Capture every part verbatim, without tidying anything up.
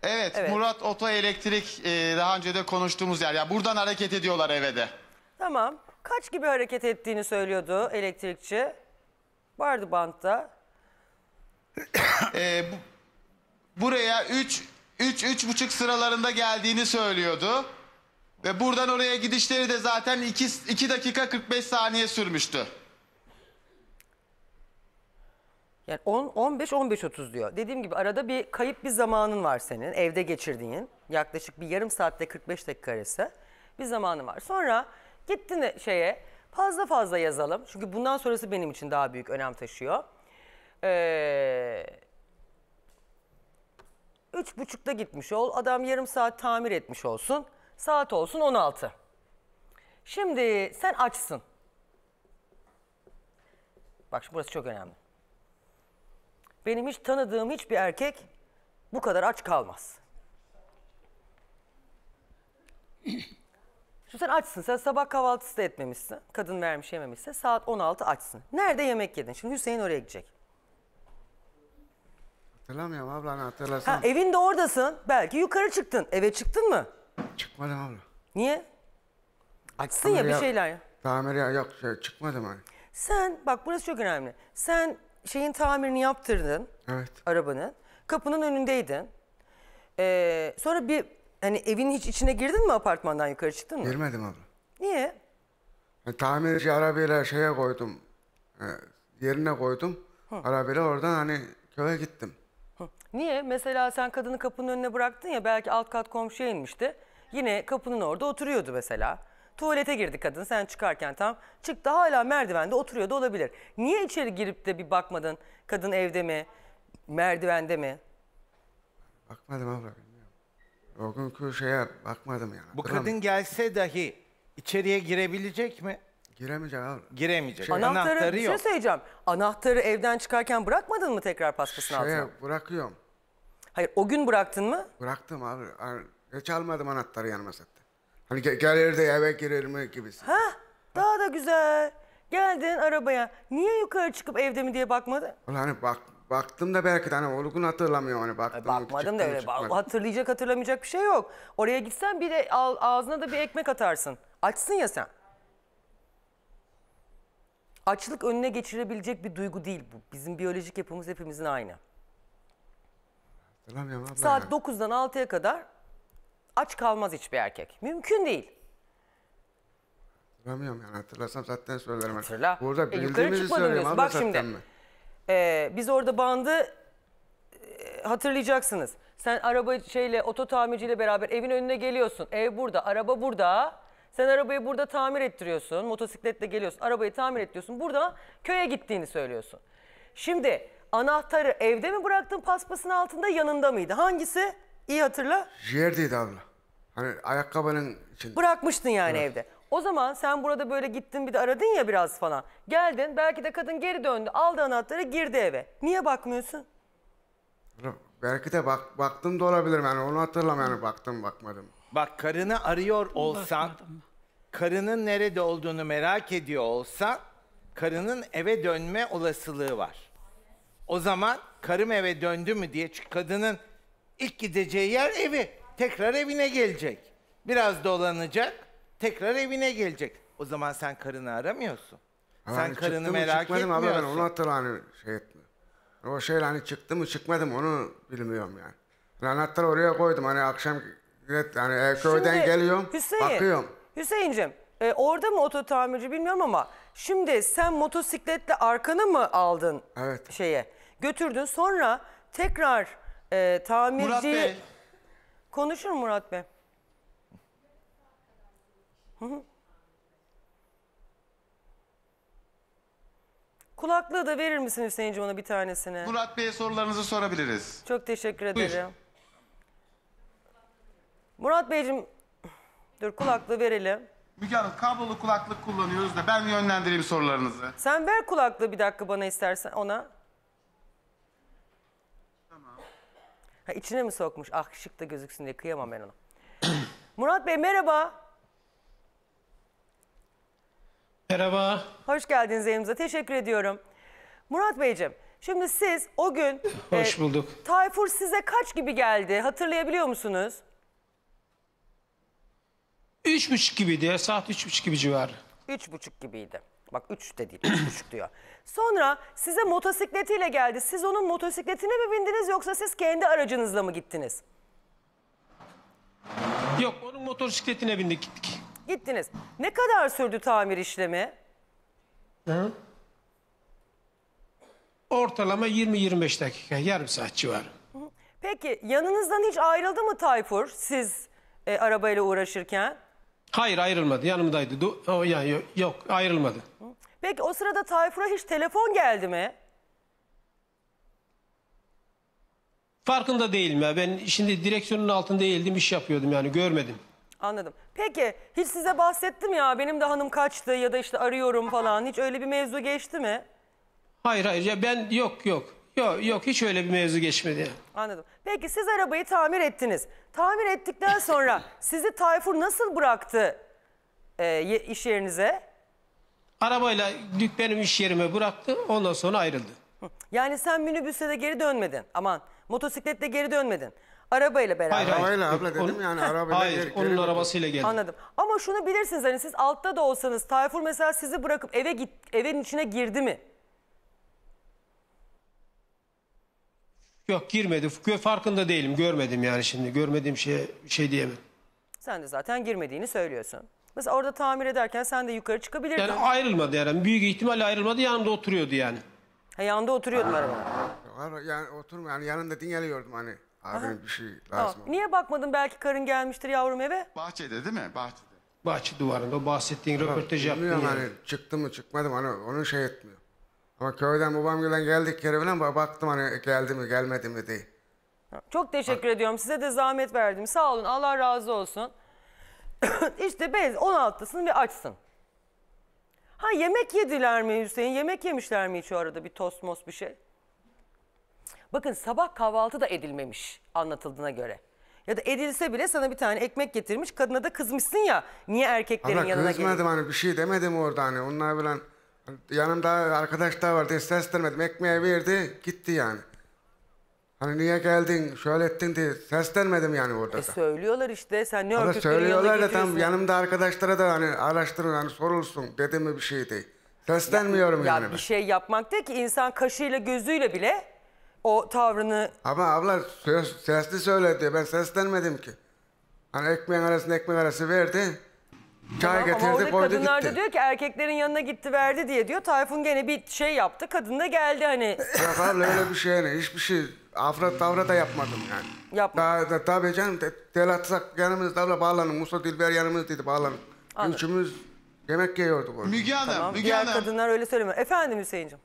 Evet, Evet. Murat Oto Elektrik e, daha önce de konuştuğumuz yer. Yani buradan hareket ediyorlar eve de. Tamam. Kaç gibi hareket ettiğini söylüyordu elektrikçi. Vardı bantta. E, bu, buraya üç üç buçuk sıralarında geldiğini söylüyordu. Ve buradan oraya gidişleri de zaten iki dakika kırk beş saniye sürmüştü. Yani on, on beş, on beş otuz diyor. Dediğim gibi arada bir kayıp bir zamanın var senin. Evde geçirdiğin. Yaklaşık bir yarım saatte kırk beş dakika arası bir zamanın var. Sonra gittin şeye fazla fazla yazalım. Çünkü bundan sonrası benim için daha büyük önem taşıyor. Ee, üç buçukta gitmiş ol. Adam yarım saat tamir etmiş olsun. Saat olsun on altı. Şimdi sen açsın. Bak şimdi burası çok önemli. Benim hiç tanıdığım hiçbir erkek bu kadar aç kalmaz. Şimdi sen açsın. Sen sabah kahvaltısı da etmemişsin. Kadın vermiş yememişse saat on altı açsın. Nerede yemek yedin? Şimdi Hüseyin oraya gidecek. Hatırlamıyorum abla, hani hatırlasam. Ha, evinde oradasın. Belki yukarı çıktın. Eve çıktın mı? Çıkmadım abla. Niye? Açsın ya bir Tamir şeyler ya. Tamir ya yok, şey, çıkmadım hani. Sen bak burası çok önemli. Sen şeyin tamirini yaptırdın. Evet. Arabanın. Kapının önündeydin. Ee, sonra bir hani evin hiç içine girdin mi, apartmandan yukarı çıktın mı? Girmedim abla. Niye? Yani tamirci arabayla şeye koydum. E, yerine koydum. Hı. Arabayla oradan hani köye gittim. Hı. Niye? Mesela sen kadını kapının önüne bıraktın ya, belki alt kat komşuya inmişti. Yine kapının orada oturuyordu mesela. Tuvalete girdi kadın, sen çıkarken tam çıktı, hala merdivende oturuyordu olabilir. Niye içeri girip de bir bakmadın? Kadın evde mi? Merdivende mi? Bakmadım abla, bilmiyorum. O günkü şeye bakmadım yani. Bu kadın gelse dahi içeriye girebilecek mi? Giremeyecek abla. Giremeyecek. Şey- Anahtarı, Anahtarı bir şey yok. söyleyeceğim. Anahtarı evden çıkarken bırakmadın mı tekrar paspasın Şeye altına? bırakıyorum. Hayır, o gün bıraktın mı? Bıraktım abi. Hani hiç almadım anahtarı yanıma zaten. Hani ge- gelir de eve girer mi gibisi. Hah, daha da güzel. Geldin arabaya. Niye yukarı çıkıp evde mi diye bakmadın? Ulan hani bak, baktım da belki de hani o gün hatırlamıyorum hani baktım. Bakmadım da çıktım, öyle. çıkmadım. Hatırlayacak hatırlamayacak bir şey yok. Oraya gitsen bir de al- ağzına da bir ekmek atarsın. Açsın ya sen. Açlık önüne geçirebilecek bir duygu değil bu. Bizim biyolojik yapımız hepimizin aynı. Hatırlamıyorum abla Saat yani. dokuzdan altıya kadar aç kalmaz hiçbir erkek. Mümkün değil. Hatırlamıyorum yani, hatırlasam zaten söylerim. Hatırla. Burada E, yukarı bildiğimizi çıkmadım söyleyeyim diyorsun. abla Bak zaten şimdi. mi? Ee, biz orada bandı e, hatırlayacaksınız. Sen araba şeyle, oto tamirciyle beraber evin önüne geliyorsun. Ev burada, araba burada. Sen arabayı burada tamir ettiriyorsun. Motosikletle geliyorsun. Arabayı tamir ettiriyorsun. Burada köye gittiğini söylüyorsun. Şimdi anahtarı evde mi bıraktın, paspasın altında, yanında mıydı? Hangisi? İyi hatırla. Yerdeydi abla. Hani ayakkabının içinde. Bırakmıştın yani evde. O zaman sen burada böyle gittin, bir de aradın ya biraz falan. Geldin, belki de kadın geri döndü, aldı anahtarı, girdi eve. Niye bakmıyorsun? Belki de bak, baktım da olabilirim yani, onu hatırlamıyorum yani, baktım bakmadım. Bak, karını arıyor olsan, karının nerede olduğunu merak ediyor olsan, karının eve dönme olasılığı var. O zaman karım eve döndü mü diye, çünkü kadının ilk gideceği yer evi. Tekrar evine gelecek. Biraz dolanacak, tekrar evine gelecek. O zaman sen karını aramıyorsun. Ama sen hani karını çıktı mı, merak çıkmadım abla, ben etmiyorsun. onu hatırlamıyorum, hani şey etme. O şeyle hani çıktı mı çıkmadım onu bilmiyorum yani. Yani anahtarı oraya koydum hani akşam, evet, hani ev köyden Şimdi geliyorum, Hüseyin, bakıyorum. Hüseyin'cim e, orada mı oto tamirci bilmiyorum ama şimdi sen motosikletle arkanı mı aldın Evet. şeye? Götürdün, sonra tekrar e, tamirciyi... Murat Bey. Konuşur mu Murat Bey? Hı hı. Kulaklığı da verir misin Hüseyin'cim ona bir tanesini? Murat Bey'e sorularınızı sorabiliriz. Çok teşekkür Buyur. ederim. Murat Beyciğim, dur kulaklığı verelim. Müge Hanım, kablolu kulaklık kullanıyoruz da ben yönlendireyim sorularınızı. Sen ver kulaklığı bir dakika bana istersen ona. Tamam. Ha, içine mi sokmuş? Ah, şık da gözüksün diye kıyamam ben ona. Murat Bey merhaba. Merhaba. Hoş geldiniz evimize. Teşekkür ediyorum. Murat Beyciğim, Şimdi siz o gün Hoş e, bulduk. Tayfur size kaç gibi geldi? Hatırlayabiliyor musunuz? Üç buçuk gibiydi ya. Saat üç buçuk gibi civarı. Üç buçuk gibiydi. Bak üç de değil, üç buçuk diyor. Sonra size motosikletiyle geldi. Siz onun motosikletine mi bindiniz yoksa siz kendi aracınızla mı gittiniz? Yok, onun motosikletine bindik gittik. Gittiniz. Ne kadar sürdü tamir işlemi? Hı? Ortalama yirmi yirmi beş dakika, yarım saat civarı. Peki yanınızdan hiç ayrıldı mı Tayfur siz e, arabayla uğraşırken? Hayır, ayrılmadı, yanımdaydı. Du- o, yani, yok, yok, ayrılmadı. Peki o sırada Tayfur'a hiç telefon geldi mi? Farkında değilim ya. Ben şimdi direksiyonun altında eğildim, iş yapıyordum yani, görmedim. Anladım. Peki hiç size bahsettim ya benim de hanım kaçtı ya da işte arıyorum falan. Hiç öyle bir mevzu geçti mi? Hayır hayır ya, ben yok yok. Yok yok, hiç öyle bir mevzu geçmedi ya. Anladım. Peki siz arabayı tamir ettiniz. Tamir ettikten sonra sizi Tayfur nasıl bıraktı e, ye- iş yerinize? Arabayla dük benim iş yerime bıraktı, ondan sonra ayrıldı. Yani sen minibüse de geri dönmedin. Aman motosikletle geri dönmedin. Arabayla beraber. Hayır, hayır. Arabayla abla Yok, dedim onun- yani arabayla Hayır, geri- onun geri- arabasıyla geldi. Anladım. Ama şunu bilirsiniz hani siz altta da olsanız Tayfur mesela sizi bırakıp eve git evin içine girdi mi? Yok, girmedi. Gö- Farkında değilim, görmedim yani şimdi. Görmediğim şeye şey diyemem. Sen de zaten girmediğini söylüyorsun. Mesela orada tamir ederken sen de yukarı çıkabilirdin. Yani ayrılmadı yani. Büyük ihtimalle ayrılmadı, yanımda oturuyordu yani. Ha, yanında oturuyordun arabada. Ara- Yani oturma yani yanında dinliyordum hani. Abinin bir şey Tamam. lazım. Niye bakmadın belki karın gelmiştir yavrum eve? Bahçede değil mi? Bahçede. Bahçe duvarında o bahsettiğin röportaj yaptığın Bilmiyorum yer. hani çıktı mı çıkmadı mı hani onu şey etmiyor. Ama köyden babam gelen geldik kere falan ba- baktım hani geldi mi gelmedi mi diye. Çok teşekkür ediyorum. Size de zahmet verdim. Sağ olun. Allah razı olsun. İşte bez on altısını bir açsın. Ha yemek yediler mi Hüseyin? Yemek yemişler mi hiç o arada bir tost mos bir şey? Bakın sabah kahvaltı da edilmemiş anlatıldığına göre. Ya da edilse bile sana bir tane ekmek getirmiş. Kadına da kızmışsın ya. Niye erkeklerin Abla yanına kızmadım geliyor? hani bir şey demedim orada hani onlar falan. Yanımda arkadaş da vardı seslenmedim ekmeği verdi gitti yani. Hani niye geldin şöyle ettin diye seslenmedim yani orada E, da. söylüyorlar işte. Sen ne Ama erkeklerin yanına söylüyorlar da tam getiriyorsun? yanımda arkadaşlara da hani araştırın hani sorulsun dedim mi bir şey değil. Seslenmiyorum Ya yani bir ben. şey yapmak değil ki insan kaşıyla gözüyle bile o tavrını... Ama abla söz, sesli söyledi ben seslenmedim ki. Hani ekmeğin arasında ekmek arası verdi. Çay Ama getirdi orada koydu kadınlar gitti. da diyor ki erkeklerin yanına gitti verdi diye diyor. Tayfun gene bir şey yaptı. Kadın da geldi hani. Yok abla öyle bir şey ne hiçbir şey afra tavra da yapmadım yani. Yapmadın. Daha da tabii canım de, tel atsak yanımızda abla bağlanın. Musa Dilber yanımızdaydı bağlanın. Anladım. Üçümüz yemek yiyorduk orada. Müge Hanım, Tamam, Müge diğer Hanım. kadınlar öyle söylemiyor. Efendim Hüseyin'cim.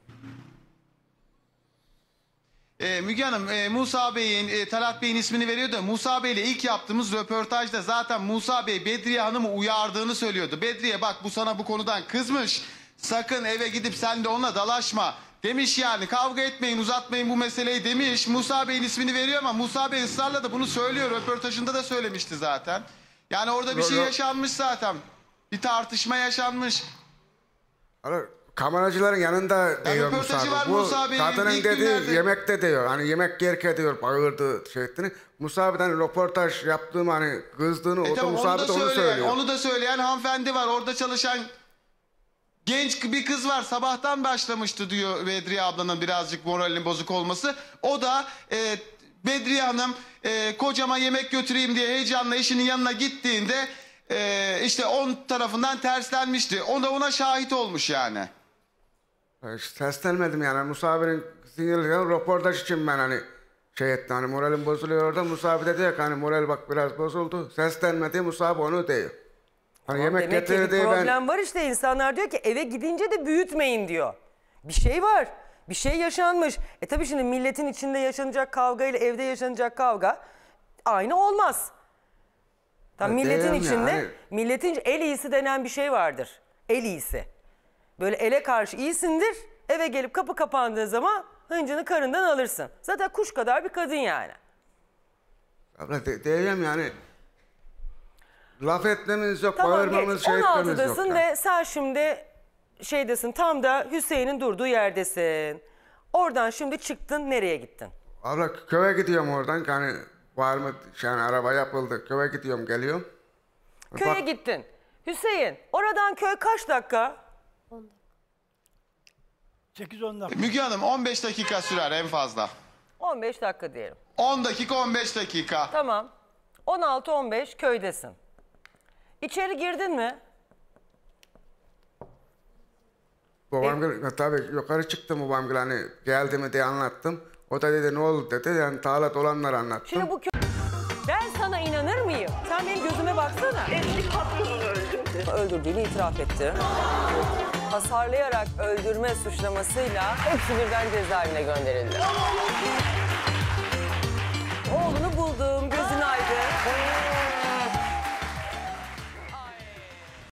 E, Müge Hanım, e, Musa Bey'in, e, Talat Bey'in ismini veriyor da Musa Bey'le ilk yaptığımız röportajda zaten Musa Bey Bedriye Hanım'ı uyardığını söylüyordu. Bedriye bak bu sana bu konudan kızmış. Sakın eve gidip sen de onunla dalaşma. Demiş yani kavga etmeyin uzatmayın bu meseleyi demiş. Musa Bey'in ismini veriyor ama Musa Bey ısrarla da bunu söylüyor. Röportajında da söylemişti zaten. Yani orada bir Yo, şey yo. yaşanmış zaten. Bir tartışma yaşanmış. Hani kameracıların yanında diyor röportajı Musa var abi. Bu Musa Bey'in kadının ilk dediği günlerde. yemekte diyor. Hani yemek yerken diyor bağırdı şey ettiğini. Musa abiden röportaj yaptığım hani kızdığını o E da tamam, Musa onu abi da de onu söyleyen, söylüyor. onu da söyleyen hanımefendi var. Orada çalışan genç bir kız var. Sabahtan başlamıştı diyor Bedriye ablanın birazcık moralinin bozuk olması. O da e, Bedriye Hanım e, kocama yemek götüreyim diye heyecanla eşinin yanına gittiğinde e, işte on tarafından terslenmişti. O da ona şahit olmuş yani. Ya hiç seslenmedim yani. Musa abinin sinirli röportaj için ben hani şey etti hani moralim bozuluyor orada. Musa abi de diyor ki hani moral bak biraz bozuldu. Seslenmedi Musa abi onu diyor. Hani yemek Demek ki bir getirdi problem ben. var işte insanlar diyor ki eve gidince de büyütmeyin diyor. Bir şey var. Bir şey yaşanmış. E tabii şimdi milletin içinde yaşanacak kavga ile evde yaşanacak kavga aynı olmaz. Tam Ya milletin diyemem içinde yani. milletin el iyisi denen bir şey vardır. El iyisi. Böyle ele karşı iyisindir. Eve gelip kapı kapandığı zaman hıncını karından alırsın. Zaten kuş kadar bir kadın yani. Abla de, diyeceğim yani. Laf etmemiz yok, Tamam geç. bağırmamız, şey etmemiz yok. on altıdasın yani. ve sen şimdi şeydesin tam da Hüseyin'in durduğu yerdesin. Oradan şimdi çıktın, nereye gittin? Abla köye gidiyorum oradan. Yani var mı? Yani araba yapıldı. Köye gidiyorum, geliyorum. Köye Bak- gittin. Hüseyin, oradan köy kaç dakika? sekiz on dakika. Müge Hanım on beş dakika sürer en fazla. on beş dakika diyelim. on dakika on beş dakika. Tamam. on altı on beş köydesin. İçeri girdin mi? Babam gel- tabii yukarı çıktım, babam gel- hani geldi mi diye anlattım. O da dedi ne oldu dedi. Yani tarlat olanları anlattım. Şimdi bu kö- Ben sana inanır mıyım? Sen benim gözüme baksana. Eski patronunu öldürdü. Öldürdüğünü itiraf etti. Hasarlayarak öldürme suçlamasıyla hepsi birden cezaevine gönderildi. Oğlunu buldu.